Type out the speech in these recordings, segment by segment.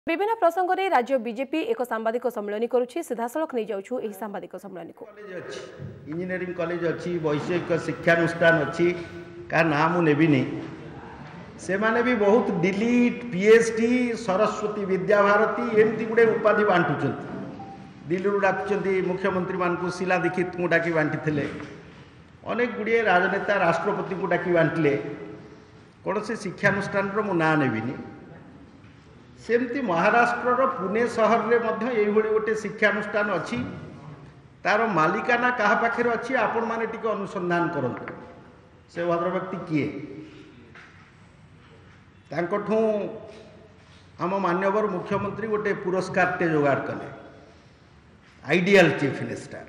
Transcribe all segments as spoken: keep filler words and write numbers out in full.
विभिन्न प्रसंग में राज्य बीजेपी एक सांबादिक सम्मेलन करुच्ची सीधासख नहीं जाऊँ यह सांबादिक सम्मेलन को इंजीनियरिंग कॉलेज अच्छी वैषयिक शिक्षानुष्ठान अच्छी का नाम नेबिनी से माने भी बहुत दिल्ली पीएचडी सरस्वती विद्याभारती एमती गुड़े उपाधि बांटुं दिल्ली डाकुंट मुख्यमंत्री मान शीला दीक्षित को डाकी बांटी अनेक गुड़े राजनेता राष्ट्रपति को डाकी बांटिले कौन से शिक्षानुष्ठान मु ना नेबिनी सेमती महाराष्ट्र पुणे सहर में यही गोटे शिक्षानुष्ठान अच्छी तार मालिकाना क्या पाखे अच्छी आपण मैंने टी अनुसंधान करूँ से भद्र व्यक्ति किए तांकठू आम मान्यवर मुख्यमंत्री गोटे पुरस्कार टे जोगाड़ कले आइडियल चीफ मिनिस्टर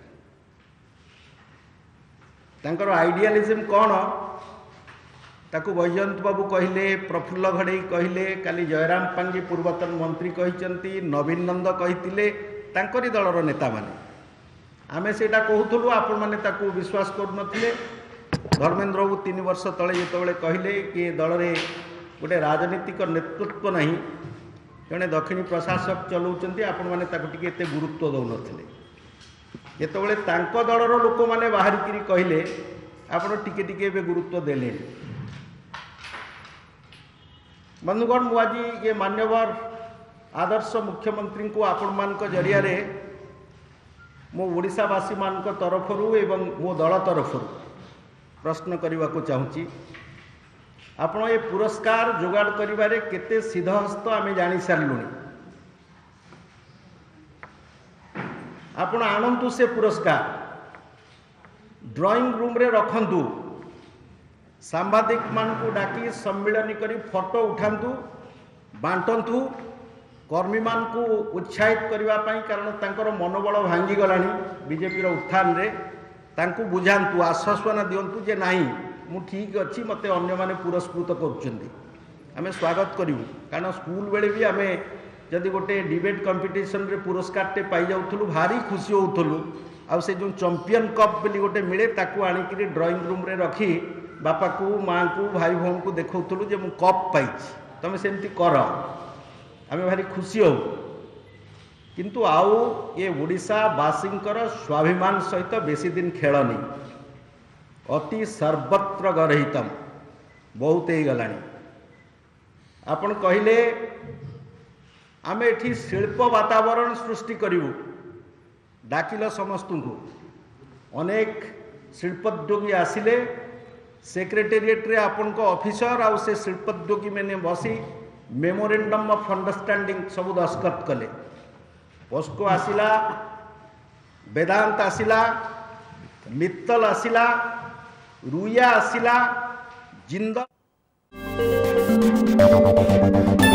तांकर आइडियालिज्म कौन ताकू वैजयंत बाबू कहले प्रफुल्ल घड़ई कहले काली जयराम पांगी पूर्वतन मंत्री कहते नवीन नंद कहते तांकरी दलर नेता माने आमे सेटा कहूलु आपण माने ताकू विश्वास करुनथिले धर्मेंद्र बाबू तीन वर्ष तले जितेबाला कहले कि दल में गोटे राजनीतिक नेतृत्व नहीं जड़े दक्षिणी प्रशासक चलाउछन्ती आपण माने ताकू टिके एते गुरुत्व दउनथिले जेतेबाला तांको दलर लोक माने बाहरिकी कहले आपण टिके टिके एबे गुरुत्व देले बंधुगण मु आज ये मान्यवर आदर्श मुख्यमंत्री को आपण मान जरिया मो ओडिशावासी मान तरफरु एवं मो दल तरफरु प्रश्न करने को चाहूँगी आपण ये पुरस्कार जोगाड़ करिबारे केते सिद्धहस्त आमे जानी सारूँ आपण आणंतु से पुरस्कार ड्राइंग रूम रे रखंतु सांबादिक मान को डाकी सम्मिलन करी फोटो उठांतु बांटंतु कर्मी मान को उत्साहित करने कारण तांकर मनोबल भांगी गलानी बीजेपी उत्थान रे तांकु बुझांतु आश्वासना दिंतु जे नहीं मु ठीक अच्छी मते अन्य माने पुरस्कृत करुछंती आमे स्वागत करिवु कारण स्कूल बेले भी आमे जदि गोटे डिबेट कंपटीशन रे पुरस्कार टे पाई जाउथलु भारी खुशी होउथलु आ से जो चैंपियन कप बोली गोटे मिले ताकू आनिकी ड्राइंग रूम रे रखी बापा को माँ को भाई भौन को देखौथलु जे मु कप पाई तमे सेमती कर आमे भारी खुशी हो किंतु आउ ये ओडिशा बासींकर स्वाभिमान सहित बेसी दिन खेलनी अति सर्वत्र गरहितम बहुत ही गलानी आपण कहले आमे एठी शिल्प वातावरण सृष्टि करिवु डाकिल समस्त को अनेक शिल्पोद्योगी आसिले सेक्रेटेरिएट रे आपण को ऑफिसर आउ से शिल्पोद्योगी मैंने बसी मेमोरेंडम ऑफ अंडरस्टैंडिंग सब दस्खत कले पोस्को आसिला वेदांत आसिला मित्तल आसिला रुया आसिला जिंदल